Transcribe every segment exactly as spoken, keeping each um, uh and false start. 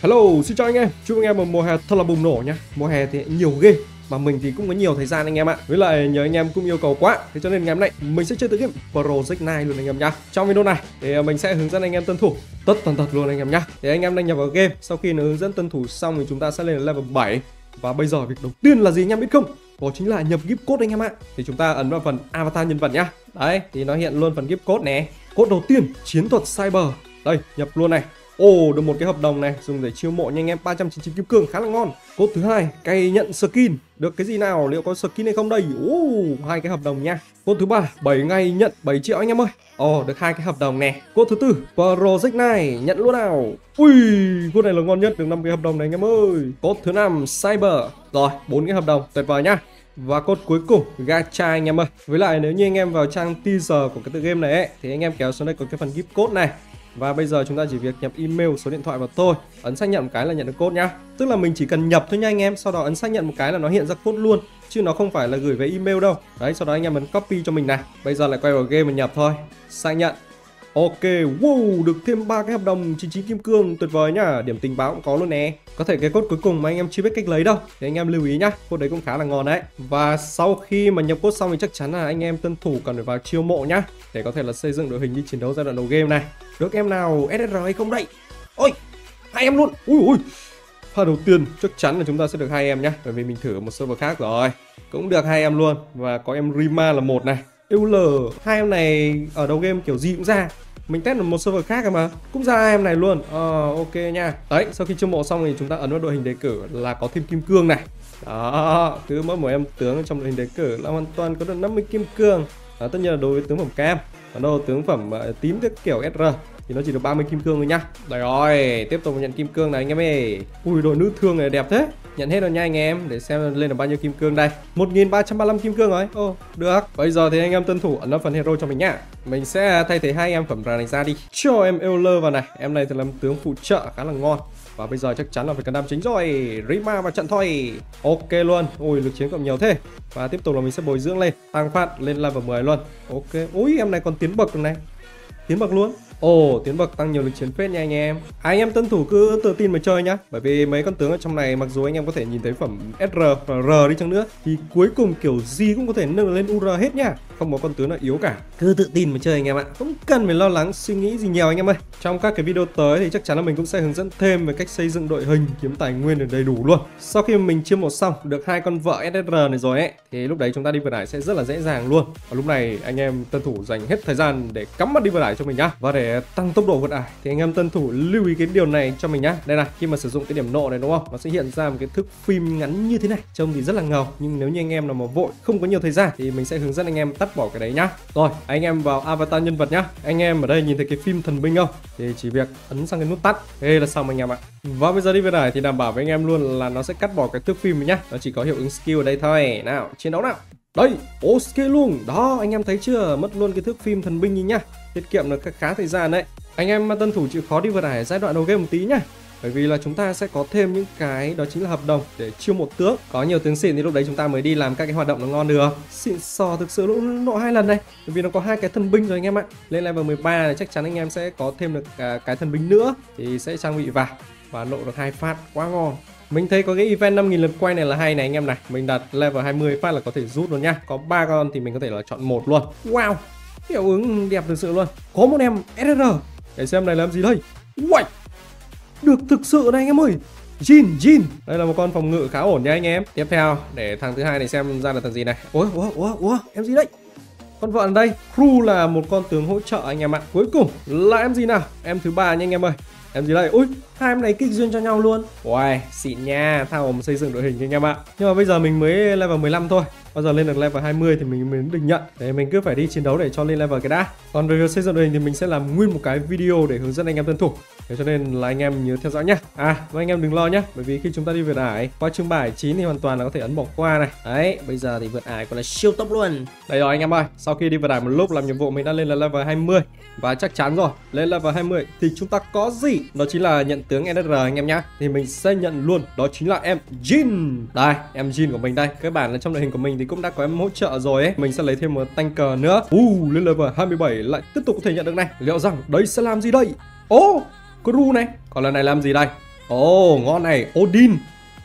Hello, xin chào anh em. Chúc anh em một mùa hè thật là bùng nổ nhá. Mùa hè thì nhiều game mà mình thì cũng có nhiều thời gian anh em ạ. Với lại nhờ anh em cũng yêu cầu quá, thế cho nên ngày hôm nay mình sẽ chơi tựa game Project chín luôn anh em nhá. Trong video này thì mình sẽ hướng dẫn anh em tân thủ tất tần tật luôn anh em nhá. Thì anh em đăng nhập vào game, sau khi nó hướng dẫn tân thủ xong thì chúng ta sẽ lên level bảy. Và bây giờ việc đầu tiên là gì anh em biết không? Đó chính là nhập gift code anh em ạ. Thì chúng ta ấn vào phần avatar nhân vật nhá. Đấy, thì nó hiện luôn phần gift code nè. Code đầu tiên, chiến thuật cyber. Đây, nhập luôn này. Ồ, oh, được một cái hợp đồng này dùng để chiêu mộ nha anh em, ba trăm chín mươi chín kim cương khá là ngon. Code thứ hai, cày nhận skin. Được cái gì nào, liệu có skin hay không đây? Ồ, oh, hai cái hợp đồng nha. Code thứ ba, bảy ngày nhận bảy triệu anh em ơi. Ồ, oh, được hai cái hợp đồng nè. Code thứ tư, Project chín nhận luôn nào. Ui, code này là ngon nhất, được năm cái hợp đồng này anh em ơi. Code thứ năm, cyber. Rồi, bốn cái hợp đồng, tuyệt vời nhá. Và code cuối cùng, gacha anh em ơi. Với lại nếu như anh em vào trang teaser của cái tựa game này ấy, thì anh em kéo xuống đây có cái phần gift code này. Và bây giờ chúng ta chỉ việc nhập email, số điện thoại vào thôi. Ấn xác nhận một cái là nhận được code nhá. Tức là mình chỉ cần nhập thôi nha anh em. Sau đó ấn xác nhận một cái là nó hiện ra code luôn. Chứ nó không phải là gửi về email đâu. Đấy, sau đó anh em ấn copy cho mình này. Bây giờ lại quay vào game mà nhập thôi. Xác nhận. Ok, wow, được thêm ba cái hợp đồng chín mươi chín kim cương, tuyệt vời nhá. Điểm tình báo cũng có luôn nè. Có thể cái code cuối cùng mà anh em chưa biết cách lấy đâu thì anh em lưu ý nhá. Code đấy cũng khá là ngon đấy. Và sau khi mà nhập code xong thì chắc chắn là anh em tân thủ cần phải vào chiêu mộ nhá, để có thể là xây dựng đội hình đi chiến đấu giai đoạn đầu game này. Được em nào ét ét rờ hay không đây? Ôi, hai em luôn. Ui ui. Pha đầu tiên chắc chắn là chúng ta sẽ được hai em nhá, bởi vì mình thử một server khác rồi. Cũng được hai em luôn. Và có em Rima là một này. u lờ, hai em này ở đầu game kiểu gì cũng ra. Mình test được một server khác mà cũng ra em này luôn. Ờ, ok nha. Đấy, sau khi chiêu mộ xong thì chúng ta ấn vào đội hình đề cử là có thêm kim cương này. Đó, cứ mỗi một em tướng trong đội hình đề cử là hoàn toàn có được năm mươi kim cương. Đó, tất nhiên là đối với tướng phẩm cam. Còn đâu tướng phẩm uh, tím cái kiểu ét rờ thì nó chỉ được ba mươi kim cương thôi nhá. Đấy rồi, tiếp tục nhận kim cương này anh em ơi. Ui, đội nữ thương này đẹp thế. Nhận hết rồi nha anh em, để xem lên được bao nhiêu kim cương đây. Một nghìn ba trăm ba mươi lăm kim cương rồi. Ồ, oh, được. Bây giờ thì anh em tân thủ ấn vào phần hero cho mình nhá. Mình sẽ thay thế hai em phẩm này ra đi. Cho em Euler vào này. Em này thì làm tướng phụ trợ khá là ngon. Và bây giờ chắc chắn là phải cần đam chính rồi. Rima vào trận thôi. Ok luôn. Ui, lực chiến cộng nhiều thế. Và tiếp tục là mình sẽ bồi dưỡng lên, tăng phát lên level mười luôn. Ok. Ui, em này còn tiến bậc rồi này. Tiến bậc luôn. Ồ, oh, tiến bậc tăng nhiều lực chiến phết nha anh em. À, anh em tân thủ cứ tự tin mà chơi nhá. Bởi vì mấy con tướng ở trong này mặc dù anh em có thể nhìn thấy phẩm ét rờ và R đi chăng nữa thì cuối cùng kiểu gì cũng có thể nâng lên u rờ hết nha. Không có con tướng nào yếu cả. Cứ tự tin mà chơi anh em ạ. Không cần phải lo lắng suy nghĩ gì nhiều anh em ơi. Trong các cái video tới thì chắc chắn là mình cũng sẽ hướng dẫn thêm về cách xây dựng đội hình, kiếm tài nguyên được đầy đủ luôn. Sau khi mình chiêu mộ xong được hai con vợ ét ét rờ này rồi ấy, thì lúc đấy chúng ta đi vượt ải sẽ rất là dễ dàng luôn. Và lúc này anh em tân thủ dành hết thời gian để cắm mắt đi vượt ải cho mình nhá. Và để tăng tốc độ vượt ải thì anh em tân thủ lưu ý cái điều này cho mình nhá. Đây này, khi mà sử dụng cái điểm nộ này đúng không, nó sẽ hiện ra một cái thước phim ngắn như thế này, trông thì rất là ngầu. Nhưng nếu như anh em nào mà vội không có nhiều thời gian thì mình sẽ hướng dẫn anh em tắt bỏ cái đấy nhá. Rồi, anh em vào avatar nhân vật nhá. Anh em ở đây nhìn thấy cái phim thần binh không, thì chỉ việc ấn sang cái nút tắt, thế là xong anh em ạ. Và bây giờ đi vượt ải thì đảm bảo với anh em luôn là nó sẽ cắt bỏ cái thước phim này nhá. Nó chỉ có hiệu ứng skill ở đây thôi. Nào, chiến đấu nào. Đây, ok luôn. Đó, anh em thấy chưa, mất luôn cái thước phim thần binh nhá. Tiết kiệm được khá thời gian đấy. Anh em tân thủ chịu khó đi vượt ải giai đoạn đầu game một tí nhá. Bởi vì là chúng ta sẽ có thêm những cái đó chính là hợp đồng để chiêu một tướng. Có nhiều tướng xịn thì lúc đấy chúng ta mới đi làm các cái hoạt động nó ngon được. Xịn sò thực sự luôn, nộ hai lần này. Bởi vì nó có hai cái thần binh rồi anh em ạ. Lên level mười ba này chắc chắn anh em sẽ có thêm được cái thần binh nữa thì sẽ trang bị vào và nộ được hai phát, quá ngon. Mình thấy có cái event năm nghìn lượt quay này là hay này anh em này. Mình đặt level hai mươi phát là có thể rút luôn nhá. Có ba con thì mình có thể là chọn một luôn. Wow, hiệu ứng đẹp thực sự luôn. Có một em ét ét rờ. Để xem này làm gì đây. Wow, được thực sự này anh em ơi. Jin, Jin. Đây là một con phòng ngự khá ổn nha anh em. Tiếp theo để thằng thứ hai này xem ra là thằng gì này. Ủa, ủa, ủa, ủa, em gì đấy? Con vợ ở đây. Crew là một con tướng hỗ trợ anh em ạ. Cuối cùng là em gì nào? Em thứ ba nha anh em ơi. Em gì đây? Ui, hai em này kích duyên cho nhau luôn. Uầy, xịn nha, thao hồn xây dựng đội hình cho anh em ạ. Nhưng mà bây giờ mình mới level mười lăm thôi. Bao giờ lên được level hai mươi thì mình mới được nhận. Để mình cứ phải đi chiến đấu để cho lên level cái đã. Còn về việc xây dựng đội hình thì mình sẽ làm nguyên một cái video để hướng dẫn anh em tân thủ. Thế cho nên là anh em nhớ theo dõi nhá. À, và anh em đừng lo nhá, bởi vì khi chúng ta đi vượt ải qua chương bài chín thì hoàn toàn là có thể ấn bỏ qua này. Đấy, bây giờ thì vượt ải còn là siêu tốc luôn. Đây rồi anh em ơi, sau khi đi vượt ải một lúc làm nhiệm vụ mình đã lên là level hai mươi. Và chắc chắn rồi, lên level hai mươi thì chúng ta có gì? Đó chính là nhận tướng ét ét rờ anh em nhá. Thì mình sẽ nhận luôn, đó chính là em Jin. Đây, em Jin của mình đây. Các bạn là trong đội hình của mình thì cũng đã có em hỗ trợ rồi ấy. Mình sẽ lấy thêm một tanker nữa. Uh, lên level hai mươi bảy lại tiếp tục có thể nhận được này. Liệu rằng đây sẽ làm gì đây? Ô, oh, Crew này. Còn lần này làm gì đây? Ồ, ngon này, Odin.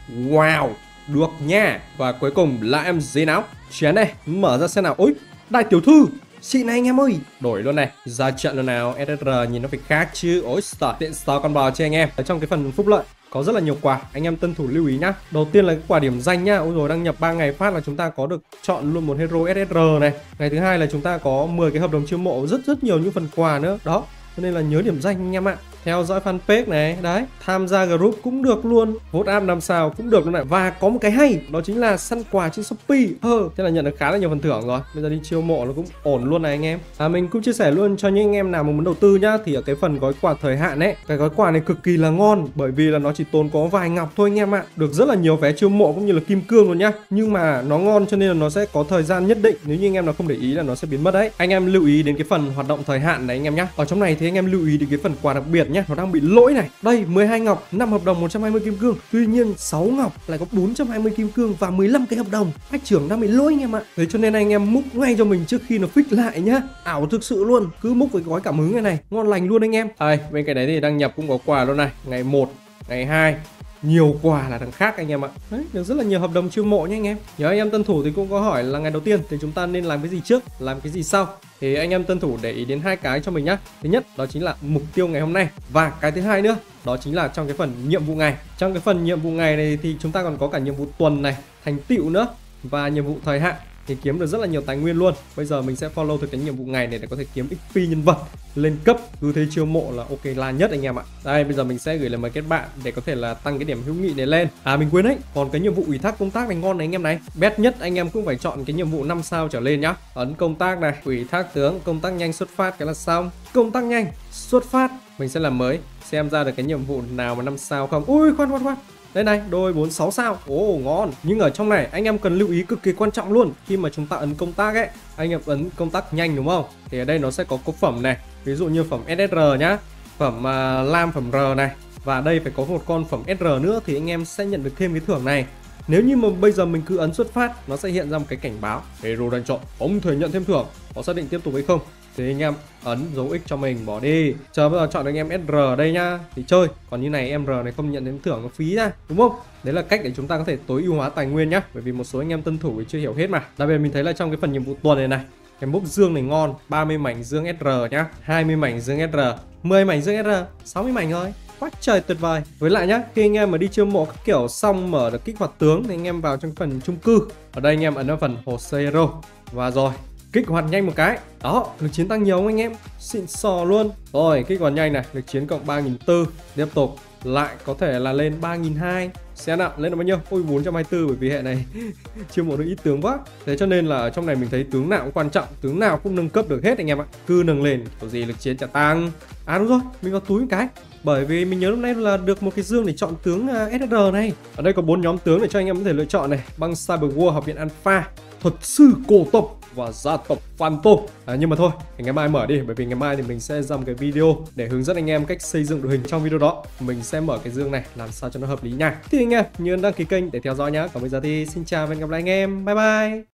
Wow, được nha. Và cuối cùng là em gì nào? Chén đây, mở ra xem nào. Ôi, đại tiểu thư. Xịn này anh em ơi. Đổi luôn này, ra trận luôn nào. ét ét rờ nhìn nó phải khác chứ. Ôi start tiện start con bò cho anh em. Ở trong cái phần phúc lợi có rất là nhiều quà, anh em tân thủ lưu ý nhá. Đầu tiên là cái quả điểm danh nhá. Ôi rồi đăng nhập ba ngày phát là chúng ta có được chọn luôn một hero ét ét rờ này. Ngày thứ hai là chúng ta có mười cái hợp đồng chiêu mộ, rất rất nhiều những phần quà nữa. Đó, cho nên là nhớ điểm danh anh em ạ. Theo dõi fanpage này, đấy, tham gia group cũng được luôn, vote app năm sao cũng được luôn này. Và có một cái hay, đó chính là săn quà trên Shopee. Hơ, thế là nhận được khá là nhiều phần thưởng rồi. Bây giờ đi chiêu mộ nó cũng ổn luôn này anh em. À, mình cũng chia sẻ luôn cho những anh em nào mà muốn đầu tư nhá, thì ở cái phần gói quà thời hạn ấy, cái gói quà này cực kỳ là ngon, bởi vì là nó chỉ tốn có vài ngọc thôi anh em ạ. Được rất là nhiều vé chiêu mộ cũng như là kim cương luôn nhá. Nhưng mà nó ngon cho nên là nó sẽ có thời gian nhất định, nếu như anh em nào không để ý là nó sẽ biến mất đấy. Anh em lưu ý đến cái phần hoạt động thời hạn này anh em nhá. Ở trong này thì anh em lưu ý đến cái phần quà đặc biệt nhá, nó đang bị lỗi này. Đây, mười hai ngọc, năm hợp đồng một trăm hai mươi kim cương. Tuy nhiên sáu ngọc lại có bốn trăm hai mươi kim cương và mười lăm cái hợp đồng. Khách trưởng đang bị lỗi anh em ạ. Thế cho nên anh em múc ngay cho mình trước khi nó fix lại nhá. Ảo thực sự luôn, cứ múc với gói cảm hứng này này, ngon lành luôn anh em. Đây, bên cái đấy thì đăng nhập cũng có quà luôn này. Ngày một, ngày hai, nhiều quà là thằng khác anh em ạ. Đấy, được rất là nhiều hợp đồng chiêu mộ nhé anh em. Nhớ anh em tân thủ thì cũng có hỏi là ngày đầu tiên thì chúng ta nên làm cái gì trước, làm cái gì sau. Thì anh em tân thủ để ý đến hai cái cho mình nhá. Thứ nhất đó chính là mục tiêu ngày hôm nay, và cái thứ hai nữa đó chính là trong cái phần nhiệm vụ ngày. Trong cái phần nhiệm vụ ngày này thì chúng ta còn có cả nhiệm vụ tuần này, thành tựu nữa, và nhiệm vụ thời hạn thì kiếm được rất là nhiều tài nguyên luôn. Bây giờ mình sẽ follow thực cái nhiệm vụ ngày này để có thể kiếm ích pê nhân vật lên cấp, cứ thế chiêu mộ là ok là nhất anh em ạ. Đây, bây giờ mình sẽ gửi lời mời kết bạn để có thể là tăng cái điểm hữu nghị này lên. À mình quên đấy, còn cái nhiệm vụ ủy thác công tác này ngon này anh em này. Best nhất anh em cũng phải chọn cái nhiệm vụ năm sao trở lên nhá. Ấn công tác này, ủy thác tướng, công tác nhanh xuất phát cái là xong. Công tác nhanh xuất phát, mình sẽ làm mới xem ra được cái nhiệm vụ nào mà năm sao không. Ui khoan khoan khoan, đây này, đôi bốn sáu sao. Ồ oh, ngon. Nhưng ở trong này anh em cần lưu ý cực kỳ quan trọng luôn. Khi mà chúng ta ấn công tác ấy, anh em ấn công tác nhanh đúng không? Thì ở đây nó sẽ có cốc phẩm này. Ví dụ như phẩm ét ét rờ nhá, phẩm uh, lam, phẩm R này. Và đây phải có một con phẩm ét rờ nữa thì anh em sẽ nhận được thêm cái thưởng này. Nếu như mà bây giờ mình cứ ấn xuất phát, nó sẽ hiện ra một cái cảnh báo hero đang chọn, ông thể nhận thêm thưởng, có xác định tiếp tục hay không. Thì anh em ấn dấu X cho mình, bỏ đi. Chờ bây giờ chọn được anh em ét rờ đây nhá thì chơi. Còn như này em R này không nhận thêm thưởng, nó phí ra, đúng không? Đấy là cách để chúng ta có thể tối ưu hóa tài nguyên nhá. Bởi vì một số anh em tân thủ thì chưa hiểu hết mà. Đặc biệt mình thấy là trong cái phần nhiệm vụ tuần này này, cái mốc dương này ngon, ba mươi mảnh dương ét rờ nhá, hai mươi mảnh dương ét rờ, mười mảnh dương ét rờ, sáu mươi mảnh thôi. Quá trời tuyệt vời. Với lại nhá, khi anh em mà đi chiêu mộ các kiểu xong mở được kích hoạt tướng thì anh em vào trong phần chung cư. Ở đây anh em ấn vào phần hồ sơ hero. Và rồi, kích hoạt nhanh một cái. Đó, lực chiến tăng nhiều không anh em? Xịn sò luôn. Rồi, kích hoạt nhanh này, lực chiến cộng ba nghìn bốn trăm. Tiếp tục lại có thể là lên ba nghìn hai trăm. Xem nào, lên được bao nhiêu? Ôi bốn trăm hai mươi tư, bởi vì hệ này chiêu mộ được ít tướng quá. Thế cho nên là ở trong này mình thấy tướng nào cũng quan trọng, tướng nào cũng nâng cấp được hết anh em ạ. Cứ nâng lên, kiểu gì lực chiến chả tăng. À đúng rồi, mình vào túi một cái. Bởi vì mình nhớ lúc nay là được một cái dương để chọn tướng ét ét rờ này. Ở đây có bốn nhóm tướng để cho anh em có thể lựa chọn này. Băng Cyber War, học viện Alpha, thuật sư cổ tộc và gia tộc Phantom. À, nhưng mà thôi, thì ngày mai mở đi, bởi vì ngày mai thì mình sẽ ra một cái video để hướng dẫn anh em cách xây dựng đội hình. Trong video đó mình sẽ mở cái dương này làm sao cho nó hợp lý nha. Thì anh em nhớ đăng ký kênh để theo dõi nhá. Còn bây giờ thì xin chào và hẹn gặp lại anh em. Bye bye.